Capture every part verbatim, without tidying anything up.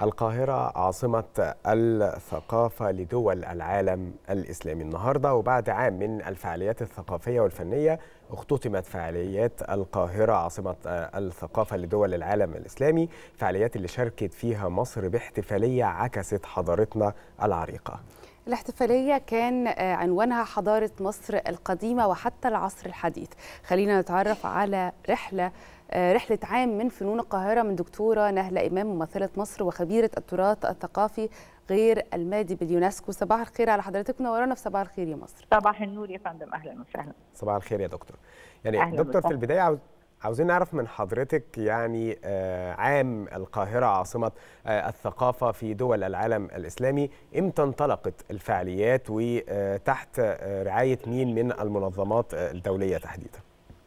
القاهرة عاصمة الثقافة لدول العالم الإسلامي. النهاردة وبعد عام من الفعاليات الثقافية والفنية اختتمت فعاليات القاهرة عاصمة الثقافة لدول العالم الإسلامي، فعاليات اللي شاركت فيها مصر باحتفالية عكست حضارتنا العريقة. الاحتفالية كان عنوانها حضارة مصر القديمة وحتى العصر الحديث. خلينا نتعرف على رحلة رحلة عام من فنون القاهرة من دكتورة نهلة إمام ممثلة مصر وخبيرة التراث الثقافي غير المادي باليونسكو. صباح الخير على حضرتك، منورانا في صباح الخير يا مصر. صباح النور يا فندم، أهلا وسهلا. صباح الخير يا دكتور. يعني دكتور في البداية عاوز عاوزين نعرف من حضرتك يعني عام القاهرة عاصمة الثقافة في دول العالم الإسلامي، إمتى انطلقت الفعاليات وتحت رعاية مين من المنظمات الدولية تحديدا؟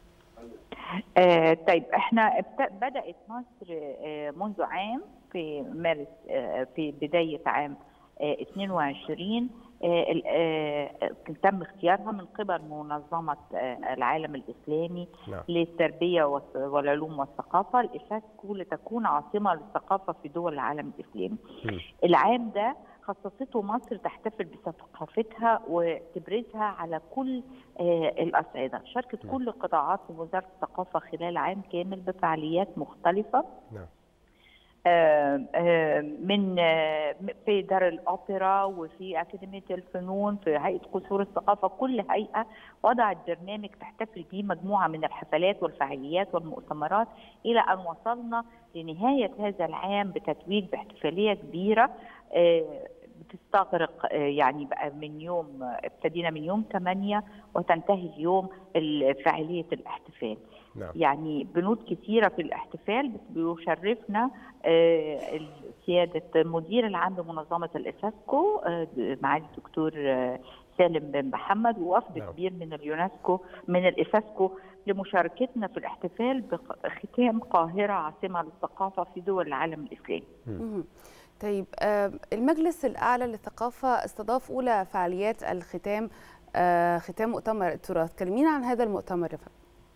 آه طيب احنا بدأت مصر آه منذ عام في مارس آه في بداية عام آه اثنين وعشرين آه آه تم اختيارها من قبل منظمة آه العالم الإسلامي نعم. للتربية والعلوم والثقافة الإساسكو لتكون عاصمة للثقافة في دول العالم الإسلامي. م. العام ده خصصته مصر تحتفل بثقافتها وتبرزها على كل آه الأصعدة. شاركت م. كل قطاعات وزارة الثقافة خلال عام كامل بفعاليات مختلفة. نعم. آه آه من آه في دار الأوبرا وفي أكاديمية الفنون في هيئة قصور الثقافة. كل هيئة وضعت برنامج تحتفل به مجموعة من الحفلات والفعاليات والمؤتمرات إلى أن وصلنا لنهاية هذا العام بتتويج باحتفالية كبيرة بتستغرق يعني بقى من يوم ابتدينا من يوم ثمانية وتنتهي اليوم فعالية الاحتفال. نعم. يعني بنود كثيرة في الاحتفال بيشرفنا سيادة المدير العام لمنظمة الإساسكو معالي الدكتور سالم بن محمد ووفد نعم. كبير من اليونسكو من الإساسكو لمشاركتنا في الاحتفال بختام القاهرة عاصمة للثقافة في دول العالم الإسلامي. طيب المجلس الأعلى للثقافة استضاف أولى فعاليات الختام ختام مؤتمر التراث. كلمينا عن هذا المؤتمر يا فندم.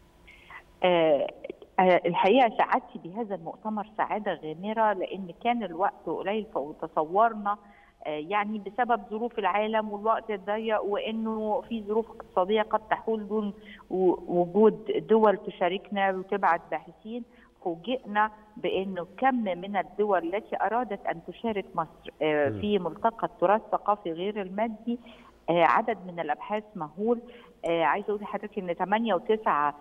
أه الحقيقة سعادتي بهذا المؤتمر سعادة غامرة لأن كان الوقت قليل فتصورنا يعني بسبب ظروف العالم والوقت الضيق وانه في ظروف اقتصاديه قد تحول دون وجود دول تشاركنا وتبعت باحثين. فوجئنا بانه كم من الدول التي ارادت ان تشارك مصر في ملتقى التراث الثقافي غير المادي عدد من الابحاث مهول. عايزه اقول لحضرتك ان ثمانية وتسعة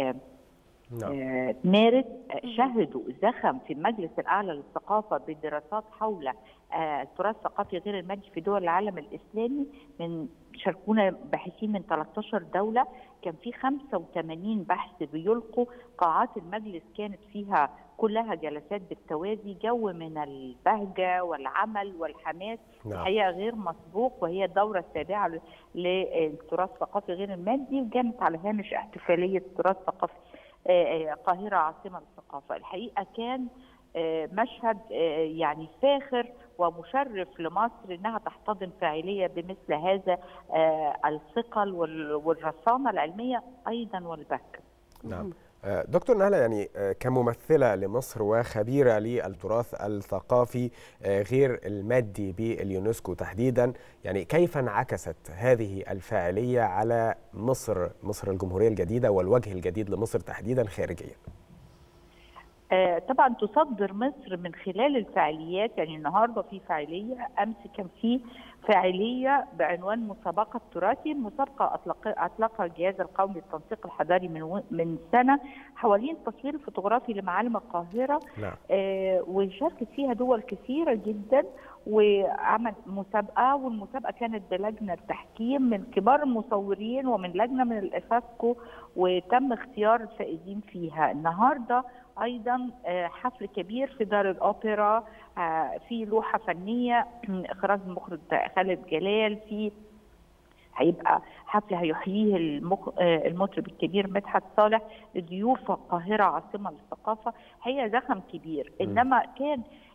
مارس شهدوا زخم في المجلس الاعلى للثقافه بدراسات حول التراث الثقافي غير المادي في دول العالم الاسلامي. من شاركونا باحثين من ثلاثة عشر دوله، كان في خمسة وثمانين بحث بيلقوا. قاعات المجلس كانت فيها كلها جلسات بالتوازي، جو من البهجه والعمل والحماس الحقيقه غير مسبوق. وهي الدوره السابعه للتراث الثقافي غير المادي وكانت على هامش احتفاليه التراث الثقافي القاهرة عاصمة للثقافة. الحقيقة كان مشهد يعني فاخر ومشرف لمصر انها تحتضن فاعلية بمثل هذا الثقل والرصانة العلمية ايضا والبهجة. نعم. دكتور نهلة، يعني كممثلة لمصر وخبيرة للتراث الثقافي غير المادي باليونسكو تحديدا، يعني كيف انعكست هذه الفاعلية على مصر مصر الجمهورية الجديدة والوجه الجديد لمصر تحديدا خارجيا؟ آه طبعا تصدر مصر من خلال الفعاليات. يعني النهارده في فعاليه، امس كان في فعاليه بعنوان مسابقه تراثي. المسابقه اطلق اطلقها الجهاز القومي للتنسيق الحضاري من من سنه حوالين التصوير الفوتوغرافي لمعالم القاهره. نعم. آه وشاركت فيها دول كثيره جدا وعمل مسابقه، والمسابقه كانت بلجنه تحكيم من كبار المصورين ومن لجنه من الاساسكو وتم اختيار الفائزين فيها. النهارده ايضا حفل كبير في دار الاوبرا، في لوحه فنيه اخراج المخرج خالد جلال، في هيبقى حفل هيحييه المطرب الكبير مدحت صالح لضيوف القاهره عاصمه للثقافه. هي زخم كبير، انما كان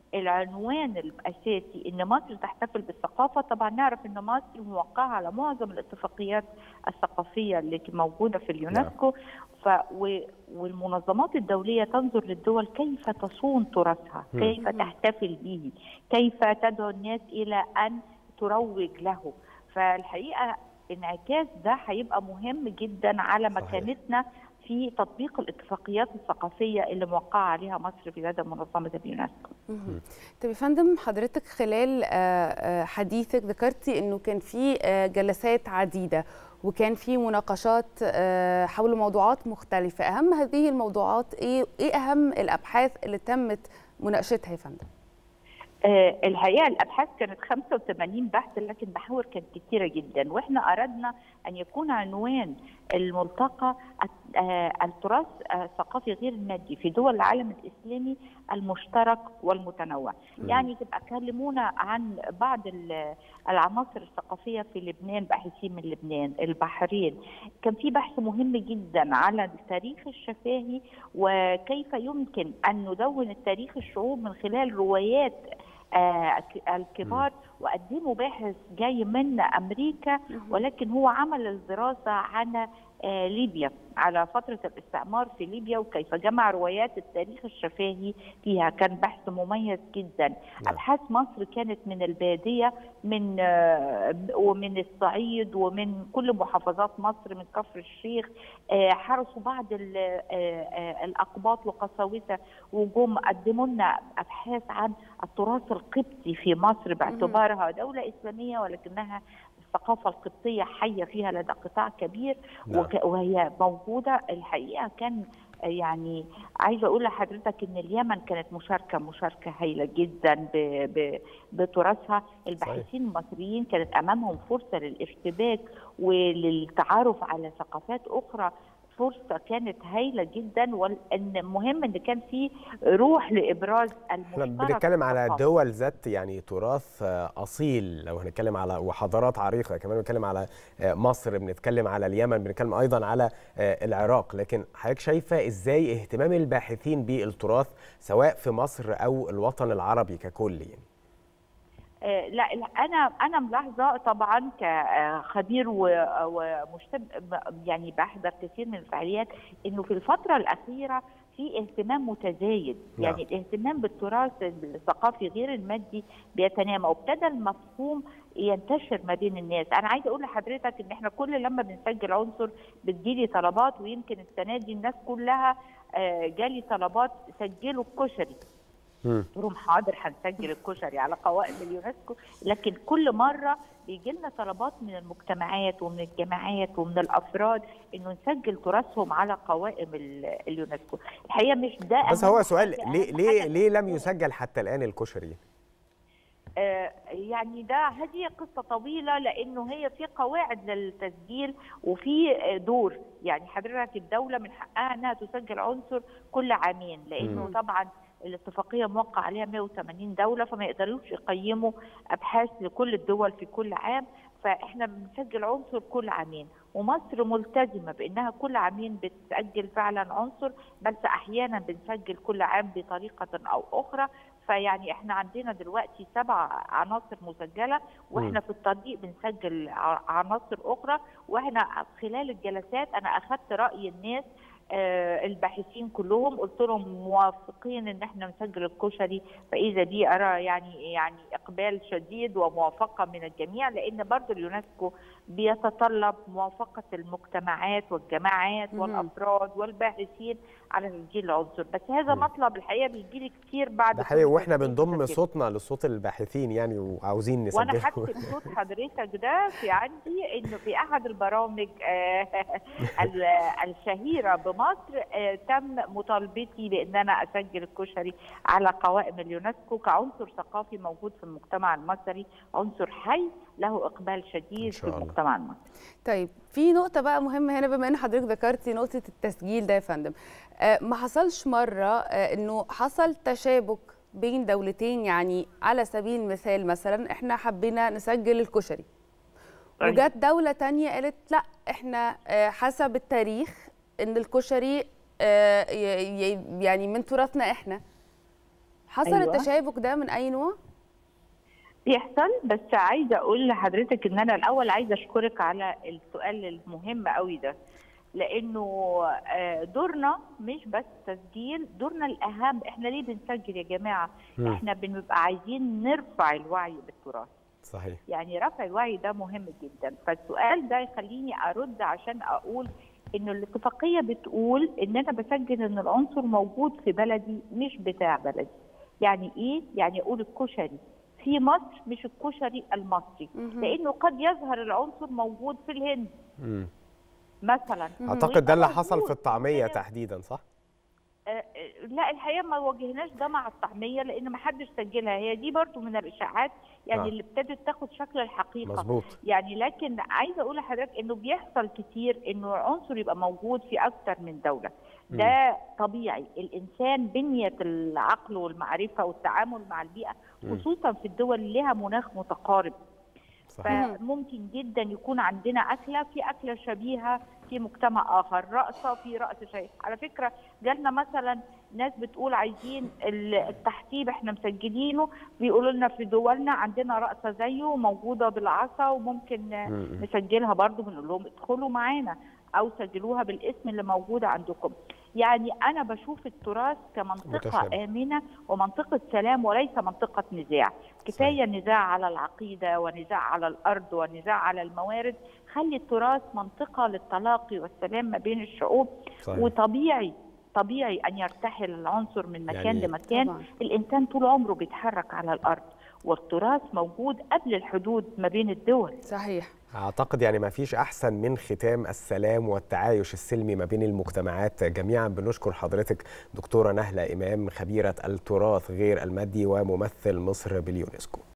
العنوان الاساسي ان مصر تحتفل بالثقافه، طبعا نعرف ان مصر موقعه على معظم الاتفاقيات الثقافيه اللي موجوده في اليونسكو. ف والمنظمات الدوليه تنظر للدول كيف تصون تراثها، كيف تحتفل به، كيف تدعو الناس الى ان تروج له. فالحقيقه انعكاس ده هيبقى مهم جدا على مكانتنا في تطبيق الاتفاقيات الثقافيه اللي موقعه عليها مصر في لدى منظمه اليونسكو. طب يا فندم، حضرتك خلال حديثك ذكرتي انه كان في جلسات عديده وكان في مناقشات حول موضوعات مختلفه، اهم هذه الموضوعات ايه؟ ايه اهم الابحاث اللي تمت مناقشتها يا فندم؟ أه الحقيقه الابحاث كانت خمسة وثمانين بحث، لكن محاور كانت كثيره جدا، واحنا اردنا ان يكون عنوان الملتقى أه التراث الثقافي غير المادي في دول العالم الاسلامي المشترك والمتنوع. م. يعني تبقى كلمونا عن بعض العناصر الثقافيه في لبنان، باحثين من لبنان، البحرين. كان في بحث مهم جدا على التاريخ الشفاهي وكيف يمكن ان ندون التاريخ الشعوب من خلال روايات آه الكبار، وقدموا باحث جاي من امريكا، ولكن هو عمل الدراسه عن آه ليبيا، على فتره الاستعمار في ليبيا، وكيف جمع روايات التاريخ الشفاهي فيها. كان بحث مميز جدا. ابحاث مصر كانت من الباديه، من آه ومن الصعيد، ومن كل محافظات مصر، من كفر الشيخ. آه حرصوا بعض آه الاقباط وقساوسه وجم قدموا لنا ابحاث عن التراث القبطي في مصر، باعتبارها دوله اسلاميه ولكنها الثقافه القبطيه حيه فيها لدى قطاع كبير. نعم. وهي موجوده. الحقيقه كان يعني عايزه اقول لحضرتك ان اليمن كانت مشاركه مشاركه هائله جدا بتراثها. الباحثين المصريين كانت امامهم فرصه للارتباك وللتعارف على ثقافات اخرى، فرصه كانت هايله جدا. وان مهم ان كان في روح لابراز المشترك. احنا بنتكلم على دول ذات يعني تراث اصيل، لو هنتكلم على وحضارات عريقه، كمان بنتكلم على مصر، بنتكلم على اليمن، بنتكلم ايضا على العراق. لكن حضرتك شايفه ازاي اهتمام الباحثين بالتراث سواء في مصر او الوطن العربي ككل يعني؟ لا انا انا ملاحظه طبعا كخبير ومشتب يعني بحضر كثير من الفعاليات انه في الفتره الاخيره في اهتمام متزايد. نعم. يعني الاهتمام بالتراث الثقافي غير المادي بيتنامى، وابتدى المفهوم ينتشر ما بين الناس. انا عايزه اقول لحضرتك ان احنا كل لما بنسجل عنصر بتجيلي طلبات، ويمكن السنه دي الناس كلها جالي طلبات سجلوا الكشري. قلت لهم حاضر هنسجل الكشري على قوائم اليونسكو، لكن كل مره بيجي لنا طلبات من المجتمعات ومن الجماعات ومن الافراد انه نسجل تراثهم على قوائم اليونسكو. الحقيقه مش ده بس هو سؤال، ليه ليه ليه لم يسجل حتى الان الكشري؟ آه يعني ده هذه قصه طويله، لانه هي في قواعد للتسجيل وفي دور. يعني حضرتك الدوله من حقها انها تسجل عنصر كل عامين، لانه م. طبعا الاتفاقيه موقع عليها مئة وثمانين دوله، فما يقدروش يقيموا ابحاث لكل الدول في كل عام. فاحنا بنسجل عنصر كل عامين، ومصر ملتزمه بانها كل عامين بتسجل فعلا عنصر، بس احيانا بنسجل كل عام بطريقه او اخرى. فيعني احنا عندنا دلوقتي سبع عناصر مسجله، واحنا في الطريق بنسجل عناصر اخرى. واحنا خلال الجلسات انا اخذت راي الناس الباحثين كلهم، قلت لهم موافقين ان احنا نسجل الكشري، فاذا دي ارى يعني يعني اقبال شديد وموافقه من الجميع، لان برضه اليونسكو بيتطلب موافقه المجتمعات والجماعات والافراد والباحثين على تسجيل العنصر. بس هذا مطلب الحقيقه بيجي لي كتير بعد ده حقيقي، واحنا بنضم صوتنا لصوت الباحثين يعني وعاوزين نسجله. وانا هكتب صوت حضرتك ده في عندي انه في احد البرامج الشهيره بمصر تم مطالبتي بان انا اسجل الكشري على قوائم اليونسكو كعنصر ثقافي موجود في المجتمع المصري، عنصر حي له اقبال شديد في المجتمع المصري. طيب في نقطه بقى مهمه هنا، بما ان حضرتك ذكرتي نقطه التسجيل ده يا فندم، ما حصلش مره انه حصل تشابك بين دولتين؟ يعني على سبيل المثال مثلا احنا حبينا نسجل الكشري، وجت دوله تانية قالت لا احنا حسب التاريخ ان الكشري يعني من تراثنا احنا، حصل أيوة. التشابك ده من اي نوع؟ بيحصل، بس عايزه اقول لحضرتك ان انا الاول عايزه اشكرك على السؤال المهم قوي ده، لانه دورنا مش بس تسجيل، دورنا الاهم. احنا ليه بنسجل يا جماعه؟ م. احنا بنبقى عايزين نرفع الوعي بالتراث. صحيح. يعني رفع الوعي ده مهم جدا. فالسؤال ده يخليني ارد عشان اقول انه الاتفاقيه بتقول ان انا بسجل ان العنصر موجود في بلدي مش بتاع بلدي. يعني ايه؟ يعني اقول الكشري في مصر مش الكشري المصري، لانه قد يظهر العنصر موجود في الهند مم. مثلا. اعتقد ده اللي حصل في الطعميه تحديدا، صح؟ آه لا الحقيقه ما واجهناش ده مع الطعميه لان ما حدش سجلها. هي دي برضو من الاشاعات يعني آه. اللي ابتدت تاخد شكل الحقيقه. مظبوط. يعني لكن عايزه اقول لحضرتك انه بيحصل كتير انه عنصر يبقى موجود في اكتر من دوله. ده طبيعي. الانسان بنيه العقل والمعرفه والتعامل مع البيئه خصوصا في الدول اللي لها مناخ متقارب. صحيح. فممكن جدا يكون عندنا اكله في اكله شبيهه في مجتمع اخر، رقصه في رقص شيء. على فكره جالنا مثلا ناس بتقول عايزين التحتيب احنا مسجلينه، بيقولوا لنا في دولنا عندنا رقصه زيه موجوده بالعصا وممكن م- نسجلها برضه. بنقول لهم ادخلوا معانا او سجلوها بالاسم اللي موجود عندكم. يعني انا بشوف التراث كمنطقه متشابه. امنه ومنطقه سلام وليس منطقه نزاع. كفايه نزاع على العقيده ونزاع على الارض ونزاع على الموارد. خلي التراث منطقه للتلاقي والسلام ما بين الشعوب. صحيح. وطبيعي طبيعي ان يرتحل العنصر من مكان يعني لمكان طبعا. الانسان طول عمره بيتحرك على الارض والتراث موجود قبل الحدود ما بين الدول. صحيح. أعتقد يعني ما فيش أحسن من ختام السلام والتعايش السلمي ما بين المجتمعات جميعا. بنشكر حضرتك دكتورة نهلة إمام، خبيرة التراث غير المادي وممثل مصر باليونسكو.